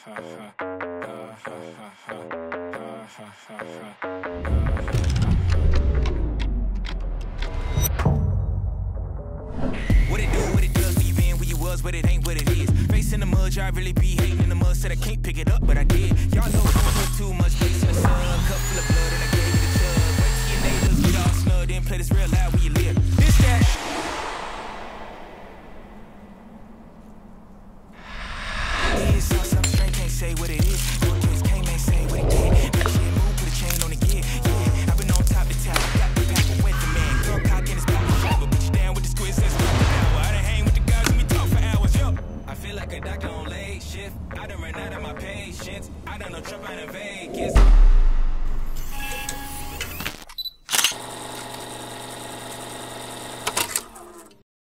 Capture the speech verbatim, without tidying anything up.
What it do, what it does, where you been, where you was, but it ain't what it is. Face in the mud, I really be hating in the mud. Said I can't pick it up, but I did. Y'all know don't put too much face in the sun. Cup full of blood and I gave it a chug. Wait till your neighbors get all snug, then play this real life.